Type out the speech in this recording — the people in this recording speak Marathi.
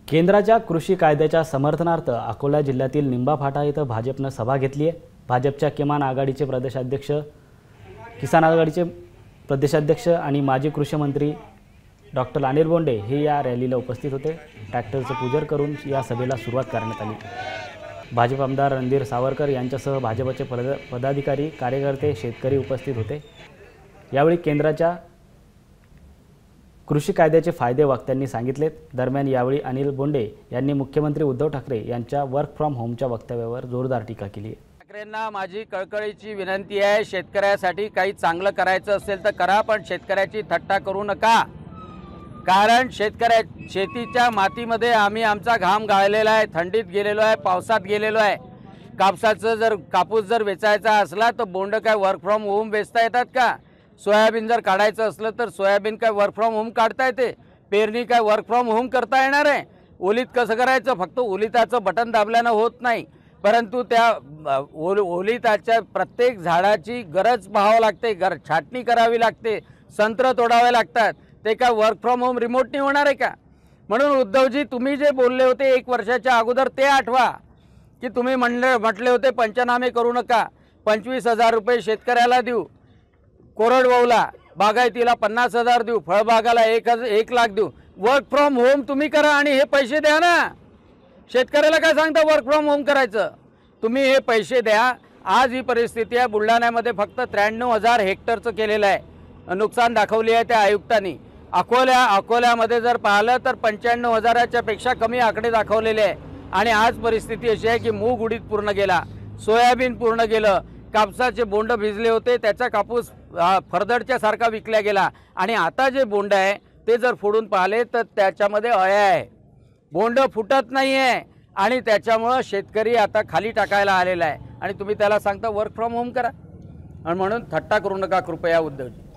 केंद्राच्या कृषी कायद्याच्या समर्थनार्थ अकोला जिल्ह्यातील निंबा फाटा इथं भाजपनं सभा घेतली आहे। भाजपच्या किसान आघाडीचे प्रदेशाध्यक्ष आणि माजी कृषी मंत्री डॉक्टर अनिल बोंडे हे या रॅलीला उपस्थित होते। ट्रॅक्टरचं पूजन करून या सभेला सुरुवात करण्यात आली। भाजप आमदार रणधीर सावरकर यांच्यासह भाजपचे पदाधिकारी, कार्यकर्ते, शेतकरी उपस्थित होते। यावेळी केंद्राच्या कृषी कायद्याचे फायदे वक्त्यांनी सांगितलेत। दरम्यान यावेळी अनिल बोंडे यांनी मुख्यमंत्री उद्धव ठाकरे यांच्या वर्क फ्रॉम होमच्या वक्तव्यावर जोरदार टीका केली आहे। ठाकरेंना माझी कळकळीची विनंती आहे, शेतकऱ्यासाठी काही चांगलं करायचं असेल तर करा, पण शेतकऱ्याची थट्टा करू नका। कारण शेतीच्या मातीमध्ये आम्ही आमचा घाम गाळलेला आहे, थंडीत गेलेलो आहे, पावसात गेलेलो आहे। कापूस जर वेचायचा असला तर बोंड काय वर्क फ्रॉम होम वेचता येतात का? सोयाबीन जर काढायचं असलं तर सोयाबीन काय वर्क फ्रॉम होम काढता येते? पेरणी काय वर्क फ्रॉम होम करता येणार आहे? ओलीत कसं करायचं? फक्त ओलिताचं बटन दाबल्यानं होत नाही, परंतु त्या ओलिताच्या प्रत्येक झाडाची गरज पाहावं लागते, छाटणी करावी लागते, संत्र तोडावे लागतात। ते काय वर्क फ्रॉम होम रिमोटनी होणार आहे का? म्हणून उद्धवजी, तुम्ही जे बोलले होते 1 वर्षाच्या अगोदर ते आठवा की तुम्ही म्हटले होते पंचनामे करू नका, 25,000 रुपये शेतकऱ्याला देऊ, कोरडवाहूला बागायतीला 50,000 देऊ, फळबागाला 1 लाख देऊ। वर्क फ्रॉम होम तुम्ही करा आणि हे पैसे द्या ना। शेतकऱ्याला काय सांगता वर्क फ्रॉम होम करायचं? तुम्ही हे पैसे द्या। आज ही परिस्थिती आहे, बुलढाण्यामध्ये फक्त 93,000 हेक्टरचं केलेलं आहे, नुकसान दाखवली आहे त्या आयुक्तांनी। अकोल्यामध्ये जर पाहिलं तर 95,000च्या पेक्षा कमी आकडे दाखवलेले आहे। आणि आज परिस्थिती अशी आहे की मूग उडीद पूर्ण गेला, सोयाबीन पूर्ण गेलं, कापसाचे बोंड भिजले होते, त्याचा कापूस फरदडच्या सारखा विकला गेला। आणि आता जे बोंड आहे ते जर फोडून पाहिले तर त्याच्यामध्ये अळ्या आहे, बोंड फुटत नाही आहे, आणि त्याच्यामुळं शेतकरी आता खाली टाकायला आलेला आहे। आणि तुम्ही त्याला सांगता वर्क फ्रॉम होम करा, आणि म्हणून थट्टा करू नका कृपया उद्धवजी।